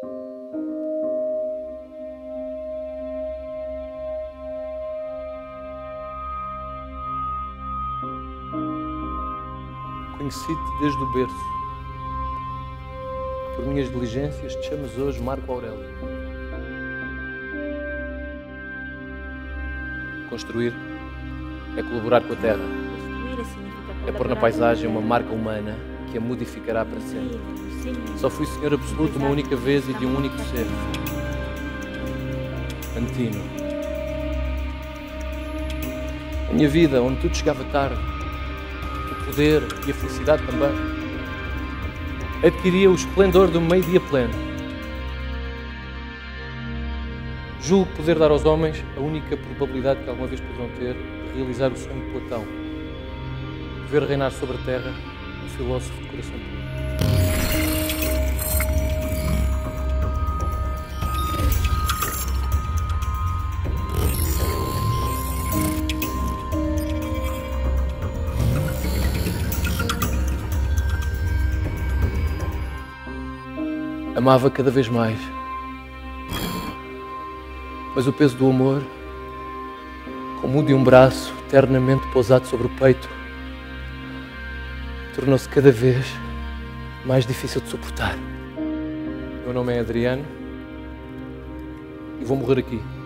Conheci-te desde o berço. Por minhas diligências te chamas hoje Marco Aurélio. Construir é colaborar com a terra. É pôr na paisagem uma marca humana que a modificará para sempre. Só fui Senhor absoluto uma única vez e de um único ser. Antino. A minha vida, onde tudo chegava tarde, o poder e a felicidade também, adquiria o esplendor do meio-dia pleno. Julgo poder dar aos homens a única probabilidade que alguma vez poderão ter de realizar o sonho de Platão, de ver reinar sobre a terra um filósofo de coração puro. Amava cada vez mais, mas o peso do amor, como o de um braço eternamente pousado sobre o peito, tornou-se cada vez mais difícil de suportar. Meu nome é Adriano e vou morrer aqui.